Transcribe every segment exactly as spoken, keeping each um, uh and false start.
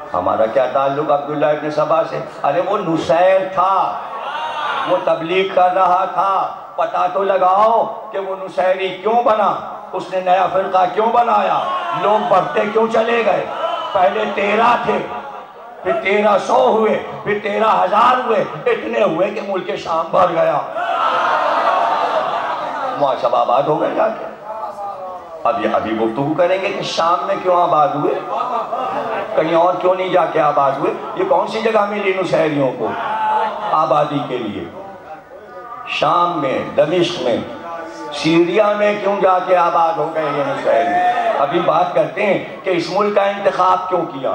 हमारा क्या ताल्लुक अब्दुल्लाह इब्न सबा से? अरे वो नुसैर था, वो तबलीग कर रहा था, पता तो लगाओ कि वो नुसैरी क्यों बना, उसने नया फिरका क्यों बनाया, लोग बढ़ते क्यों चले गए। पहले तेरह थे, फिर तेरह सौ हुए, फिर तेरह हजार हुए, इतने हुए कि मुल्क शाम भर गया, वहां सब आबाद हो गए जाके। अब ये अभी गुफ्तगू करेंगे कि शाम में क्यों आबाद हुए, कहीं और क्यों नहीं जाके आबाद हुए। ये कौन सी जगह मिली नुसैरियों को आबादी के लिए? शाम में, दमिश्क में, सीरिया में क्यों जाके आबाद हो गए ये नुसैरी? अभी बात करते हैं कि इस मुल्क का इंतखाब क्यों किया।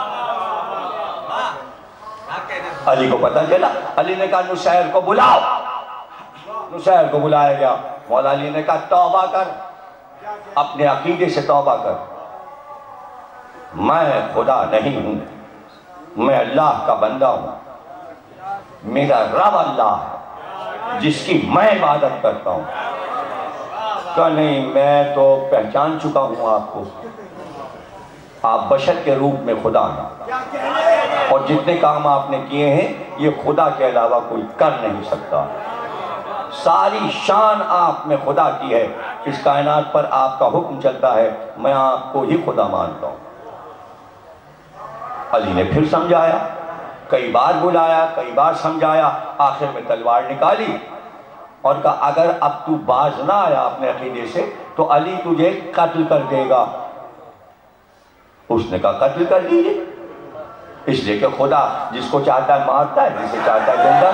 अली को पता चला, अली ने कहा नुसैर को बुलाओ। नुसैर को बुलाया गया। मौला अली ने कहा तौबा कर, अपने अकीदे से तौबा कर, मैं खुदा नहीं हूं, मैं अल्लाह का बंदा हूं, मेरा रब अल्लाह है जिसकी मैं इबादत करता हूं। कहा नहीं, मैं तो पहचान चुका हूं आपको, आप बशर के रूप में खुदा हैं और जितने काम आपने किए हैं ये खुदा के अलावा कोई कर नहीं सकता। सारी शान आप में खुदा की है, इस कायनात पर आपका हुक्म चलता है, मैं आपको ही खुदा मानता हूं। अली ने फिर समझाया, कई बार बुलाया, कई बार समझाया, आखिर में तलवार निकाली और कहा अगर अब तू बाज ना आया अपने अकीदे से तो अली तुझे कत्ल कर देगा। उसने कहा कत्ल कर दीजिए, इसलिए कि खुदा जिसको चाहता है मारता है, जिसे चाहता है जिंदा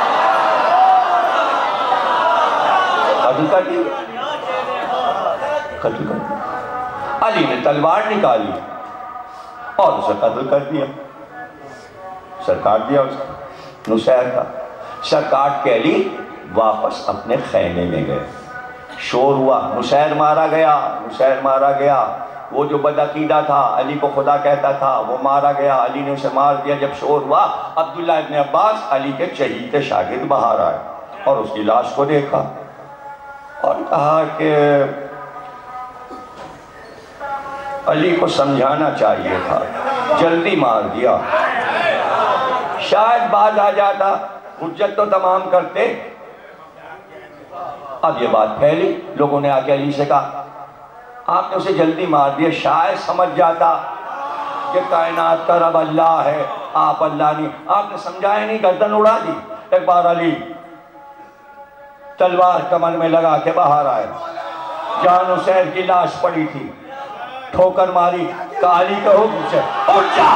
कत्ल कर दीजिए, कत्ल कर दिया। अली ने तलवार निकाली और उसे कत्ल कर दिया, सर काट दिया उसका, नुसैर का सर काट के अली वापस अपने खैमे में गए। शोर हुआ, नुसैर मारा गया, नुसैर मारा गया। वो जो बदअकीदा था, अली को खुदा कहता था, वो मारा गया, अली ने उसे मार दिया। जब शोर हुआ, अब्दुल्लाह इब्न अब्बास अली के चहीते शागिर्द बाहर आए और उसकी लाश को देखा और कहा कि अली को समझाना चाहिए था, जल्दी मार दिया, शायद बाज आ जाता, हुज्जत तो तमाम करते। अब ये बात फैली, लोगों ने आके अली से कहा आपने उसे जल्दी मार दिया, शायद समझ जाता कि कायनात का रब अल्लाह है, आप अल्लाह नहीं, आपने समझाया नहीं, गर्दन उड़ा दी। एक बार अली तलवार कमर में लगा के बाहर आए, जहां हुसैन की लाश पड़ी थी, ठोकर मारी, काली के हुक्म से उठ जा।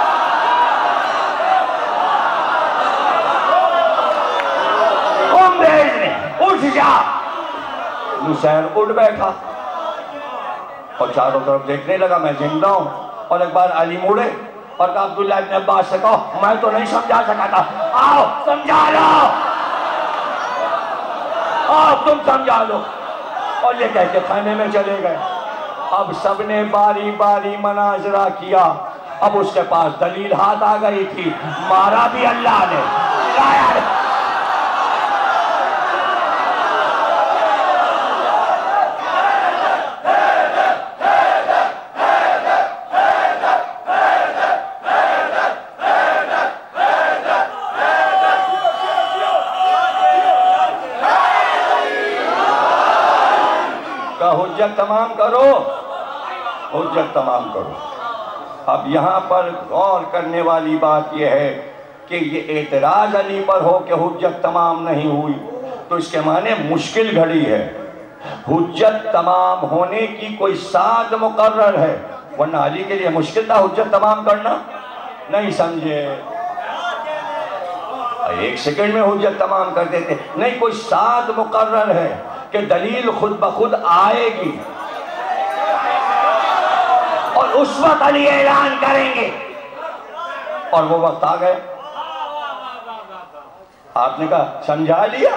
उठ जा। हुसैन उठ बैठा और चारों तरफ देखने लगा, मैं जिंदा हूं। और एक बार अली मुड़े और कहा अब्दुल्लाह इब्न अब्बास से कहो मैं तो नहीं समझा सका था, आओ समझा लो, आओ तुम समझा लो। और ये कह के खाने में चले गए। अब सबने बारी बारी मनाजरा किया। अब उसके पास दलील हाथ आ गई थी, मारा भी अल्लाह ने, लाया हुज्जत तमाम करो, हुज्जत तमाम करो। अब यहाँ पर गौर करने वाली बात यह है कि ये एतराज अली पर हो कि हुज्जत तमाम नहीं हुई तो इसके माने मुश्किल घड़ी है। हुज्जत तमाम होने की कोई साद मुकर्रर है, वरना अली के लिए मुश्किल था हुज्जत तमाम करना। नहीं समझे, एक सेकंड में हुज्जत तमाम कर देते। नहीं, कोई साद मुकर्रर है कि दलील खुद ब खुद आएगी और उस वक्त अली ऐलान करेंगे। और वो वक्त आ गए। आपने कहा समझा लिया,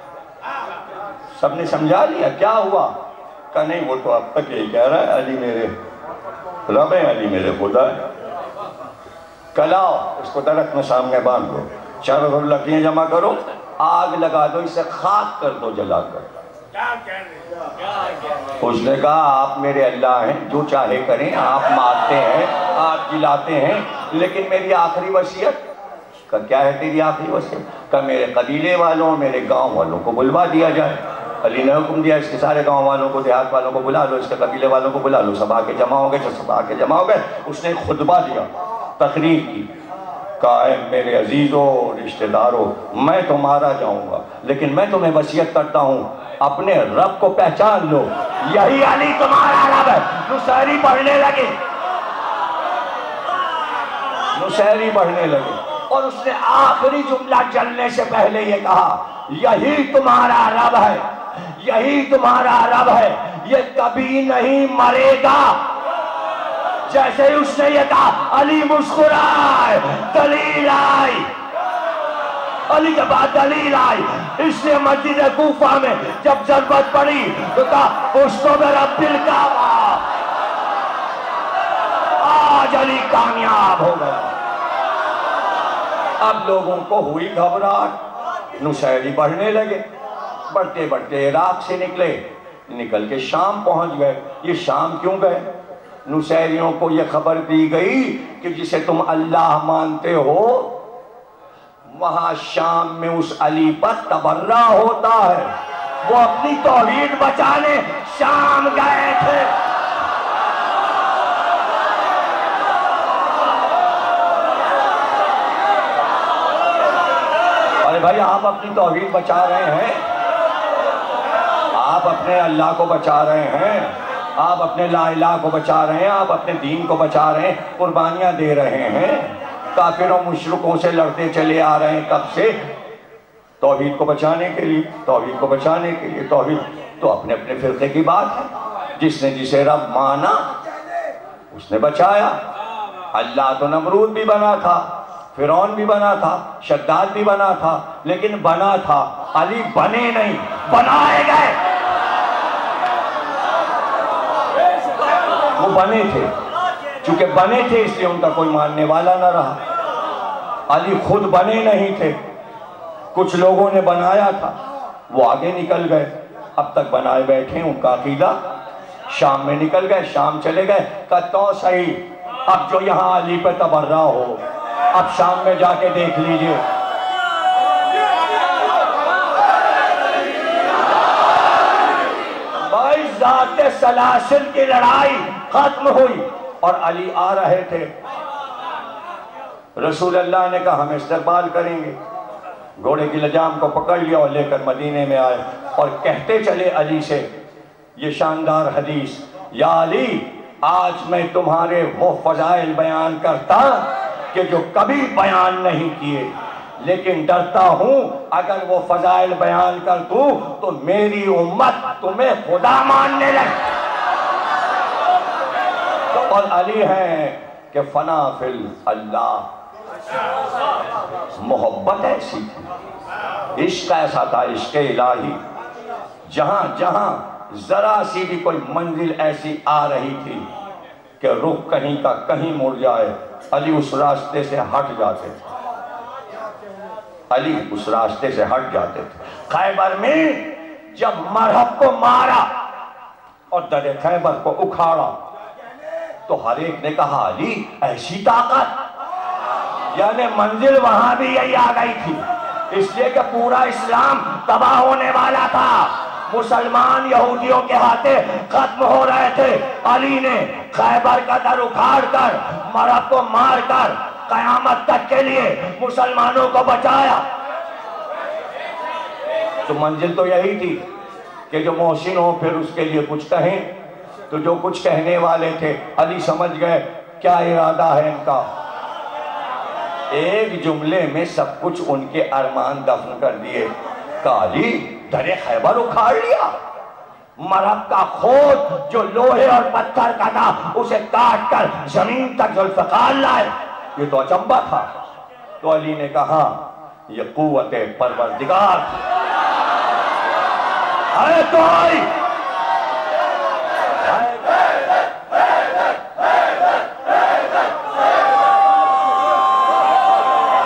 सबने समझा लिया, क्या हुआ? कहा नहीं, वो तो अब तक यही कह रहा है अली मेरे रब है, अली मेरे खुदा है। कलाओ इसको दरख्त में सामने बांध दो, चारों लकड़ियां जमा करो, आग लगा दो, इसे खाक कर दो जला कर। उसने कहा आप मेरे अल्लाह हैं, जो चाहे करें, आप मारते हैं, आप जिलाते हैं, लेकिन मेरी आखिरी वसीयत का क्या है? तेरी आखिरी वसीयत का मेरे कबीले वालों, मेरे गांव वालों को बुलवा दिया जाए। अली ने हुक्म दिया इसके सारे गांव वालों को, देहात वालों को बुला लो, इसके कबीले वालों को बुला लो, सब आके जमा हो गए। सब आके जमा हो गए। उसने खुतबा दिया, तकरीर की, कहा है मेरे अजीज़ों रिश्तेदारों, मैं तो मारा जाऊंगा, लेकिन मैं तुम्हें वसीयत करता हूँ अपने रब को पहचान लो, यही अली तुम्हारा रब है। नुसैरी पढ़ने लगे, नुसैरी पढ़ने लगे, और उसने आखिरी जुमला चलने से पहले ये कहा, यही तुम्हारा रब है, यही तुम्हारा रब है, ये कभी नहीं मरेगा। जैसे ही उसने ये कहा, अली मुस्कुराए, दलील आई। अली के बाद दलील आई। इसलिए मस्जिद कूफा में जब जरूरत पड़ी तो कहा उसको मेरा दिल का, आज अली कामयाब हो गया। अब लोगों को हुई घबराहट, नुसैरी बढ़ने लगे, बढ़ते बढ़ते इराक से निकले, निकल के शाम पहुंच गए। ये शाम क्यों गए? नुसैरियों को यह खबर दी गई कि जिसे तुम अल्लाह मानते हो वहां शाम में उस अली पर तबर्रा होता है। वो अपनी तौहीद बचाने शाम गए थे। अरे भाई, आप अपनी तौहीद बचा रहे हैं, आप अपने अल्लाह को बचा रहे हैं, आप अपने ला इलाह को बचा रहे हैं, आप अपने दीन को बचा रहे हैं, कुर्बानियां दे रहे हैं, काफिरों मुशरिकों से लड़ते चले आ रहे हैं कब से? तौहीद को बचाने के लिए, तौहीद को बचाने के लिए। तौहीद तो अपने अपने फिरके की बात है। जिसने जिसे रब माना उसने बचाया। अल्लाह तो नमरूद भी बना था, फिरौन भी बना था, शद्दाद भी बना था, लेकिन बना था। अली बने नहीं, बनाए गए। वो बने थे, चूंकि बने थे इसलिए उनका कोई मानने वाला न रहा। अली खुद बने नहीं थे, कुछ लोगों ने बनाया था, वो आगे निकल गए। अब तक बनाए बैठे, उनका अकीदा। शाम में निकल गए, शाम चले गए। कहा तो सही, अब जो यहाँ अली पे तबर्रा हो, अब शाम में जाके देख लीजिए। भाई ज़ाते सलासिल की लड़ाई खत्म हुई और अली आ रहे थे। रसूल अल्लाह ने कहा हम इस्तकबाल करेंगे। घोड़े की लजाम को पकड़ लिया और लेकर मदीने में आए और कहते चले अली से ये शानदार हदीस, या अली, आज मैं तुम्हारे वो फजाइल बयान करता कि जो कभी बयान नहीं किए, लेकिन डरता हूं अगर वो फजाइल बयान कर दूं तो मेरी उम्मत तुम्हें खुदा मानने लगे। और अली है कि फना फिल अल्लाह, मोहब्बत ऐसी थी, इश्क ऐसा था, इश्क इलाही। जहां जहां जरा सी भी कोई मंजिल ऐसी आ रही थी कि रुख कहीं का कहीं मुड़ जाए, अली उस रास्ते से हट जाते थे। अली उस रास्ते से हट जाते थे। खैबर में जब मरहब को मारा और दरे खैबर को उखाड़ा तो हर एक ने कहा अली ऐसी ताकत, यानी मंजिल वहां भी यही आ गई थी। इसलिए कि पूरा इस्लाम तबाह होने वाला था, मुसलमान यहूदियों के हाथे खत्म हो रहे थे। अली ने खैबर का दर उखाड़ कर, मरहब को मार कर कयामत तक के लिए मुसलमानों को बचाया। तो मंजिल तो यही थी कि जो मोहसिन हो फिर उसके लिए कुछ कहें। तो जो कुछ कहने वाले थे अली समझ गए क्या इरादा है इनका। एक जुमले में सब कुछ उनके अरमान दफन कर दिए। काली दरे खैबर उखाड़ लिया, मरहब का खोद जो लोहे और पत्थर का था उसे काट कर जमीन तक जुल्फकार लाए। ये तो अचंबा था। तो अली ने कहा ये कुव्वते परवरदिगार है। कोई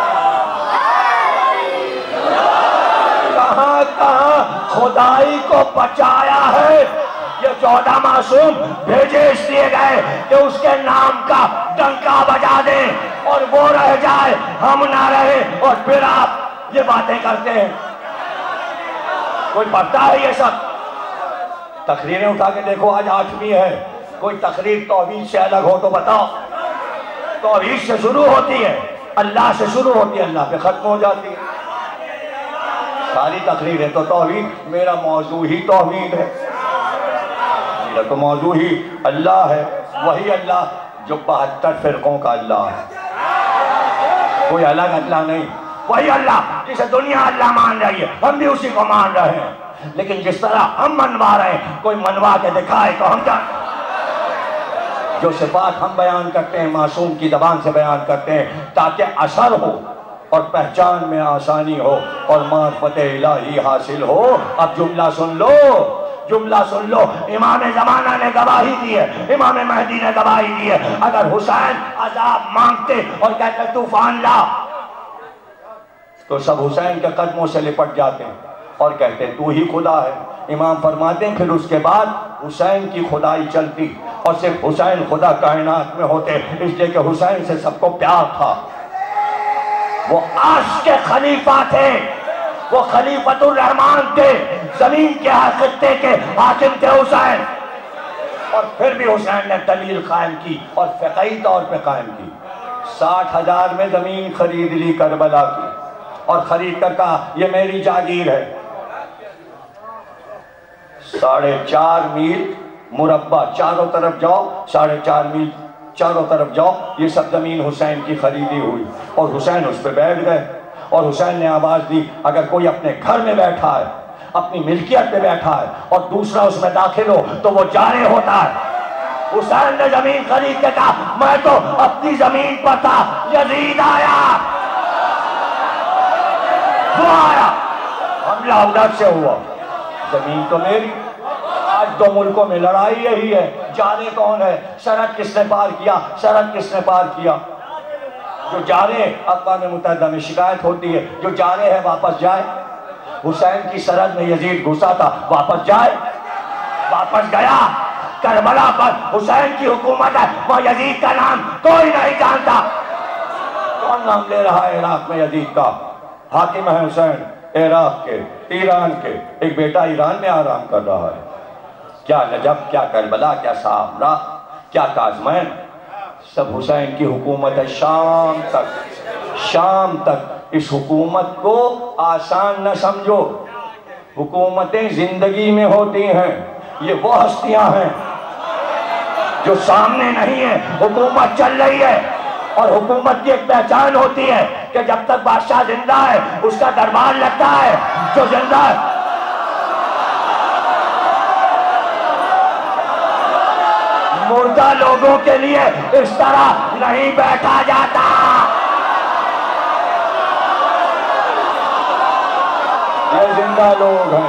कहां कहां खुदाई को बच्चा आया है, ये चौदह मासूम भेजे इसलिए गए कि उसके नाम का डंका बजा दें और वो रह जाए, हम ना रहे, और फिर आप ये बातें करते हैं। कोई पढ़ता है ये सब? तकरीरें उठा के देखो, आज आठवीं है, कोई तकरीर तौहीद से अलग हो तो बताओ। तौहीद से शुरू होती है, अल्लाह से शुरू होती है, अल्लाह पे खत्म हो जाती है। सारी तकरीरें तो तौहीद, मेरा मौजू ही तौहीद है, मेरा तो मौजू ही अल्लाह है, वही अल्लाह जो बहत्तर फिरकों का अल्लाह है, कोई अलग अल्लाह नहीं, वही अल्लाह जिसे दुनिया अल्लाह मान रही है, हम भी उसी को मान रहे हैं। लेकिन जिस तरह हम मनवा रहे हैं, कोई मनवा के दिखाए तो हम क्या, जो सिफात हम बयान करते हैं मासूम की ज़बान से बयान करते हैं ताकि असर हो और पहचान में आसानी हो और मार्फत इलाही हासिल हो। अब जुमला सुन लो, जुमला सुन लो। इमाम ज़माना ने गवाही दी है, इमाम महदी ने गवाही दी है। अगर हुसैन अजाब मांगते और कहते तूफान ला, तो सब हुसैन के कदमों से लिपट जाते हैं और कहते तू ही खुदा है। इमाम फरमाते हैं फिर उसके बाद हुसैन की खुदाई चलती और सिर्फ हुसैन खुदा कायनात में होते, इसलिए कि हुसैन से सबको प्यार था। वो अर्श के खलीफा थे, वो खलीफतुर रहमान थे, जमीन के खत्ते के हाकिम थे हुसैन। और फिर भी हुसैन ने दलील कायम की और फ़िक़ही तौर पे कायम की। साठ हजार में जमीन खरीद ली करबला की और खरीद कर कहा ये मेरी जागीर है। साढ़े चार मील मुरब्बा चारों तरफ जाओ, साढ़े चार मील चारों तरफ जाओ, ये सब जमीन हुसैन की खरीदी हुई। और हुसैन उस पर बैठ गए और हुसैन ने आवाज दी अगर कोई अपने घर में बैठा है, अपनी मिल्कियत पे बैठा है और दूसरा उसमें दाखिल हो तो वो जारे होता है। हुसैन ने जमीन खरीद के कहा मैं तो अपनी जमीन पर था, यजीद आया, वो आया, हमला उधर से हुआ, जमीन तो मेरी। आज दो मुल्कों में लड़ाई यही है, जारे कौन है, सरहद किसने पार किया, सरहद किसने पार किया। जो जारे अक़वाम मुत्तहिदा में शिकायत होती है, जो जारे है वापस जाए। हुसैन की सरहद में यजीद घुसा था, वापस जाए, वापस गया। करबला पर हुसैन की हुकूमत है, वो यजीद का नाम कोई नहीं जानता। कौन नाम ले रहा है इराक में यजीद का? हाकिम है हुसैन इराक के, ईरान के, एक बेटा ईरान में आराम कर रहा है। क्या नजब, क्या करबला, क्या सामरा, क्या काज़मैन, सब हुसैन की हुकूमत है। शाम तक, शाम तक इस हुकूमत को आसान न समझो। हुकूमतें जिंदगी में होती हैं, ये वो हस्तियां हैं जो सामने नहीं है। हुकूमत चल रही है और हुकूमत की एक पहचान होती है कि जब तक बादशाह जिंदा है उसका दरबार लगता है, जो जिंदा है। मुर्दा लोगों के लिए इस तरह नहीं बैठा जाता। ये जिंदा लोग हैं,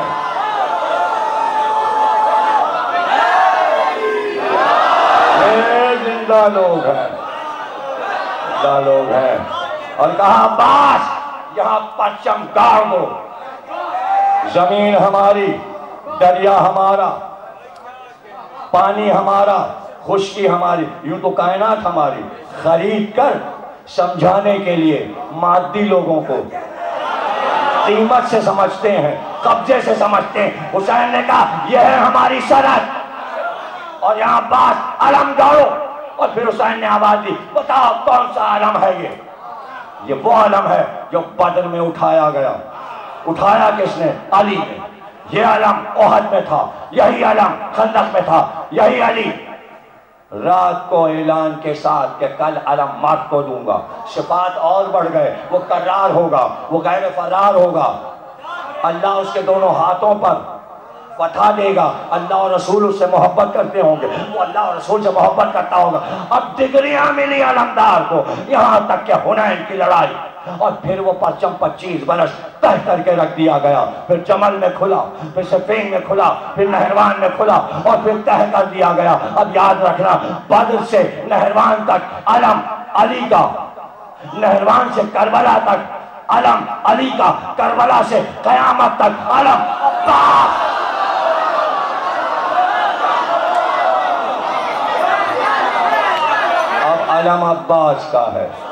ये जिंदा लोग हैं, जिंदा लोग हैं। और कहा अब्बास यहाँ परचम गाड़ दो, जमीन हमारी, दरिया हमारा, पानी हमारा, खुशकी हमारी, यूं तो कायनात हमारी। खरीद कर समझाने के लिए मादी लोगों को कीमत से समझते हैं, कब्जे से समझते हैं। हुसैन ने कहा यह है हमारी सरहद और यहाँ बात अलम गाड़ो। और फिर हुसैन ने आवाज दी बताओ कौन सा अलम है ये? ये वो अलम है जो बदर में उठाया गया। उठाया किसने? अली ने। ये अलम ओहद में था, यही अलम खंदक में था, यही अली। रात को ऐलान के साथ कि कल अलम मर्द को दूंगा, सिफात और बढ़ गए, वो करार होगा, वो गैर फरार होगा। अल्लाह उसके दोनों हाथों पर फतह देगा। अल्लाह और रसूल उससे मोहब्बत करते होंगे, वो अल्लाह और रसूल से मोहब्बत करता होगा। अब डिग्रियां मिली अलमदार को, यहाँ तक कि हुनैन की लड़ाई। और फिर वो परचम पच्चीस बरस तय करके रख दिया गया। फिर जमल में खुला, फिर सफीन में खुला, फिर नहरवान में खुला और फिर तय कर दिया गया। अब याद रखना, बद्र से नहरवान तक अलम अली का, नहरवान से करबला तक अलम अली का, करबला से कयामत तक अलम अब्बास। आलम अब्बास का है।